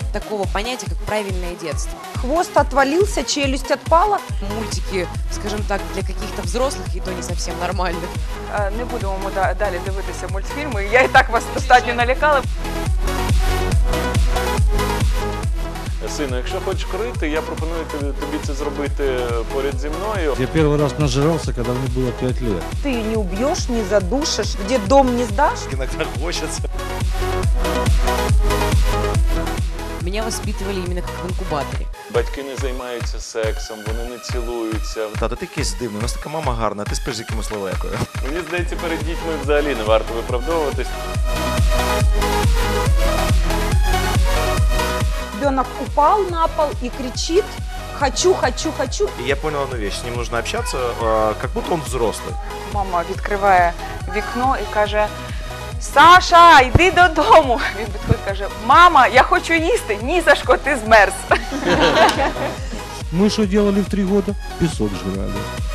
нет такого понятия, как правильное детство. Хвост отвалился, челюсть отпала. Мультики, скажем так, для каких-то взрослых, и то не совсем нормальных. Не будемо ми далі дивитися мультфільми. Я і так вас достатньо налякала. Сину, якщо хочеш курити, я пропоную тобі це зробити поряд зі мною. Я первый раз нажрался, когда мне было 5 лет. Ты не убьешь, не задушишь, где дом не сдашь. Иногда хочется. Меня воспитывали именно как в инкубаторе. Батьки не займаються сексом, вони не цілуються. Тато, ти якийсь дивний, у нас така мама гарна, а ти спиш з якимось лелекою. Мені здається, перед дітьми взагалі не варто виправдовуватись. Ребенок упал на пол и кричит: хочу, хочу, хочу. И я понял одну вещь, с ним нужно общаться, как будто он взрослый. Мама відкриває вікно і каже: Саша, йди додому. Він підходить і каже: мама, я хочу їсти. Ні, Сашко, ти змерз. Мы что делали в 3 года? Песок жрали.